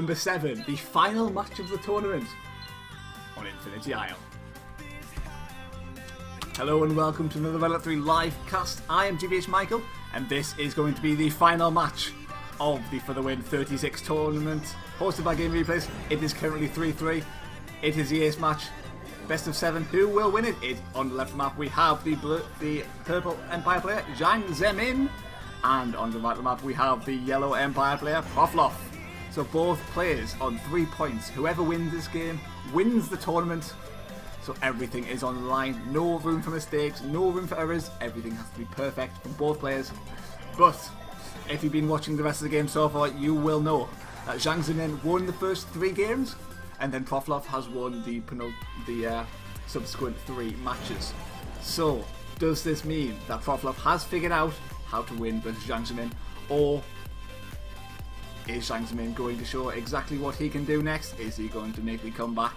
number 7, the final match of the tournament on Infinity Isle. Hello and welcome to another Red Alert 3 live cast. I am GBH Michael, and this is going to be the final match of the For the Win 36 tournament, hosted by Game Replays. It is currently 3-3. It is the ace match, best of 7. Who will win it? On the left of the map we have the purple Empire player Jiangzemin, and on the right of the map we have the yellow Empire player Proffloff. So both players on 3 points. Whoever wins this game wins the tournament. So everything is on the line. No room for mistakes, no room for errors. Everything has to be perfect from both players. But if you've been watching the rest of the game so far, you will know that Jiangzemin won the first 3 games, and then Proffloff has won the subsequent 3 matches. So does this mean that Proffloff has figured out how to win versus Jiangzemin, or is Jiangzemin going to show exactly what he can do next? Is he going to make the comeback?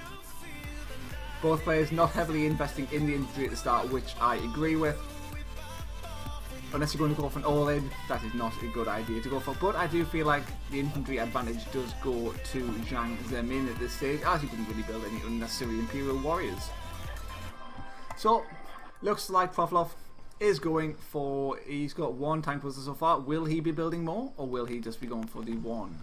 Both players not heavily investing in the infantry at the start, which I agree with. Unless you're going to go for an all-in, that is not a good idea to go for. But I do feel like the infantry advantage does go to Jiangzemin at this stage, as he didn't really build any unnecessary Imperial warriors. So, looks like Proffloff is going for, he's got 1 tank poster so far. Will he be building more, or will he just be going for the 1?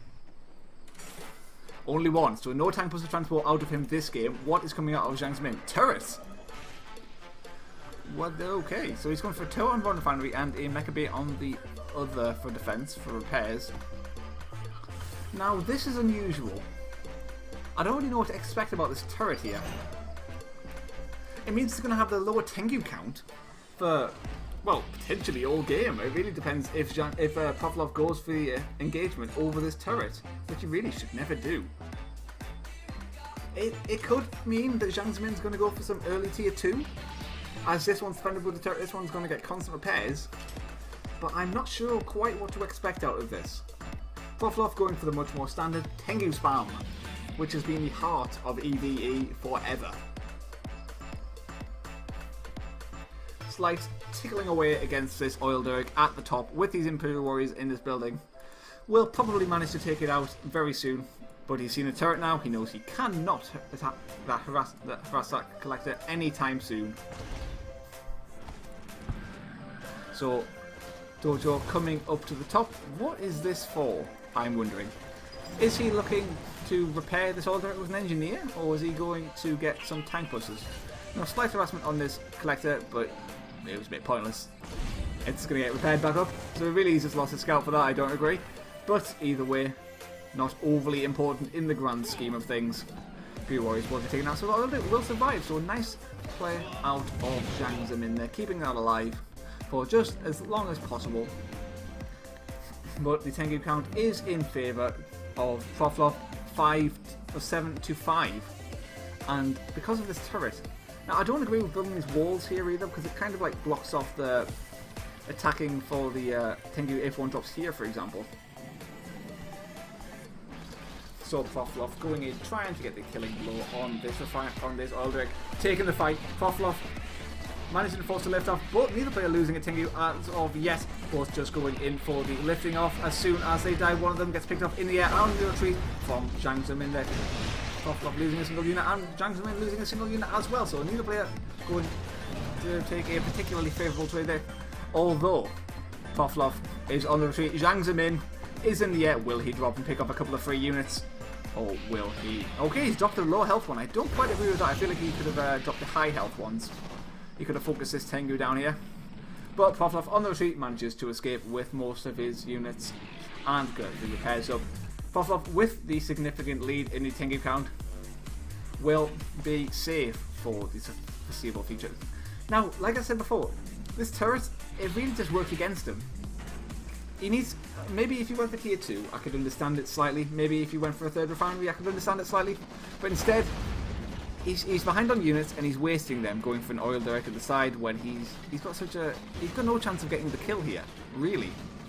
Only 1, so no tank poster transport out of him this game. What is coming out of Jiangzemin? Turrets! What? Okay, so he's going for a turret on one refinery and a mecha bay on the other for defense, for repairs. Now this is unusual. I don't really know what to expect about this turret here. It means it's going to have the lower Tengu count for, well, potentially all game. It really depends if Proffloff goes for the engagement over this turret, which he really should never do. It could mean that Jiangzemin's going to go for some early tier 2, as this one's defended with the turret. This one's going to get constant repairs, but I'm not sure quite what to expect out of this. Proffloff going for the much more standard Tengu spam, which has been the heart of EVE forever. Slight tickling away against this oil derrick at the top with these Imperial warriors in this building. Will probably manage to take it out very soon, but he's seen a turret now. He knows he cannot attack that harass that collector anytime soon. So Dojo coming up to the top. What is this for? I'm wondering. Is he looking to repair this oil derrick with an engineer, or is he going to get some tank busters? Now, slight harassment on this collector, but it was a bit pointless. It's going to get repaired back up, so really he's just lost his scout for that. I don't agree, but either way, not overly important in the grand scheme of things. Few warriors will be taken out, so a lot of it will survive. So a nice play out of Jiangzemin there, keeping that alive for just as long as possible. But the Tengu count is in favour of Proffloff, 7 to 5, and because of this turret. Now, I don't agree with building these walls here either, because it kind of like blocks off the attacking for the Tengu if one drops here, for example. So Proffloff going in, trying to get the killing blow on this oil derrick, taking the fight. Proffloff managing to force the lift off, but neither player losing a Tengu as of yet. Both just going in for the lifting off. As soon as they die, one of them gets picked up in the air and the retreat from Jiangzemin there. Proffloff losing a single unit and Jiangzemin losing a single unit as well, so neither player going to take a particularly favourable trade there. Although Proffloff is on the retreat, Jiangzemin is in the air. Will he drop and pick up a couple of free units? Or will he? Okay, he's dropped the low health one. I don't quite agree with that. I feel like he could have dropped the high health ones. He could have focused this Tengu down here. But Proffloff on the retreat manages to escape with most of his units and get the repairs up. Proffloff, with the significant lead in the Tengu count, will be safe for the foreseeable future. Now, like I said before, this turret, it really just worked against him. He needs, maybe if you went for tier 2, I could understand it slightly. Maybe if you went for a 3rd refinery, I could understand it slightly. But instead, he's behind on units and he's wasting them going for an oil derrick at the side when he's got no chance of getting the kill here, really.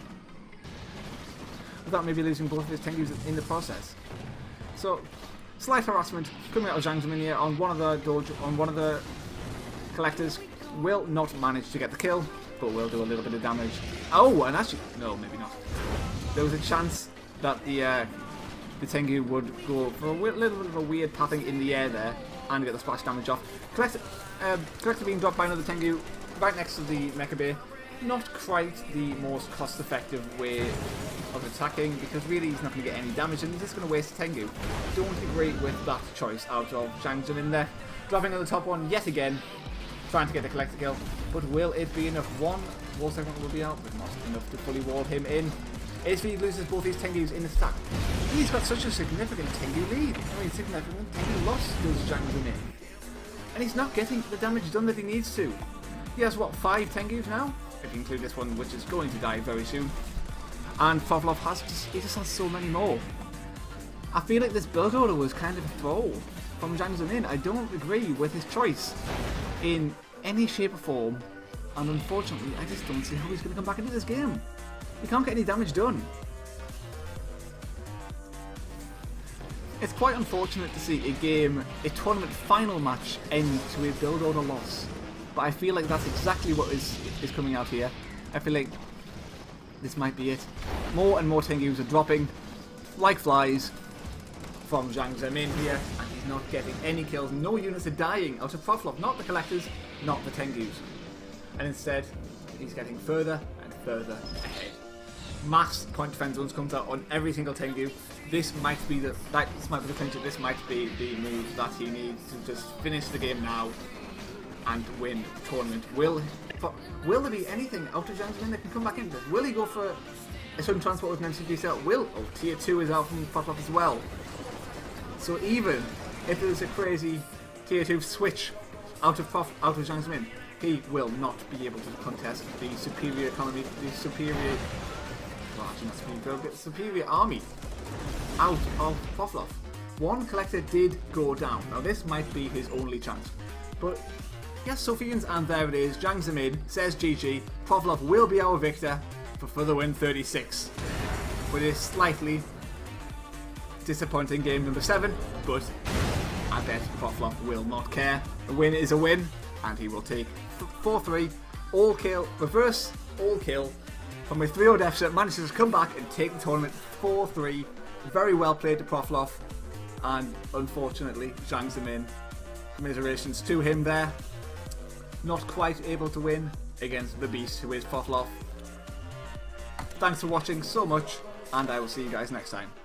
Without maybe losing both of his Tengus in the process. So, slight harassment coming out of Jiangzemin here on one of the collectors. Will not manage to get the kill, but will do a little bit of damage. Oh, and actually, no, maybe not. There was a chance that the the Tengu would go for a little bit of a weird pathing in the air there and get the splash damage off. Collector being dropped by another Tengu right next to the Mecha Bay. Not quite the most cost-effective way of attacking, because really he's not going to get any damage and he's just going to waste Tengu. Don't agree with that choice out of Jiangzemin there. Dropping on the top one yet again, trying to get the Collector kill, but will it be enough? One wall segment will be out, but not enough to fully wall him in. ASV loses both these Tengus in this attack. He's got such a significant Tengu lead. I mean, significant Tengu loss does Jiangzemin. And he's not getting the damage done that he needs to. He has, what, 5 Tengus now? If you include this one, which is going to die very soon. And Proffloff just has so many more. I feel like this build order was kind of a throw from Jiangzemin. I don't agree with his choice in any shape or form. And unfortunately, I just don't see how he's going to come back into this game. He can't get any damage done. It's quite unfortunate to see a tournament final match end to a build order loss. But I feel like that's exactly what is coming out here. I feel like this might be it. More and more Tengus are dropping like flies from Jiangzemin here, and he's not getting any kills. No units are dying out of Proffloff, not the Collectors, not the Tengus. And instead, he's getting further and further ahead. Mass point defense zones comes out on every single Tengu. This might be the clincher. This might be the move that he needs to just finish the game now and win the tournament. Will there be anything out of Jiangzemin that can come back into this? Will he go for a sudden transport with an MCP cell? Tier 2 is out from Proffloff as well. So even if there's a crazy Tier 2 switch out of Jiangzemin, he will not be able to contest the superior economy, the superior army out of Proffloff. One Collector did go down. Now this might be his only chance. But yes, Sophians, and there it is. Jiangzemin says GG. Proffloff will be our victor for further win 36. With a slightly disappointing game number 7, but I bet Proffloff will not care. A win is a win, and he will take 4-3, all kill, reverse all kill from a 3-0 deficit, manages to come back and take the tournament 4-3. Very well played to Proffloff, and unfortunately Jiangzemin, commiserations to him there. Not quite able to win against the beast who is Proffloff. Thanks for watching so much, and I will see you guys next time.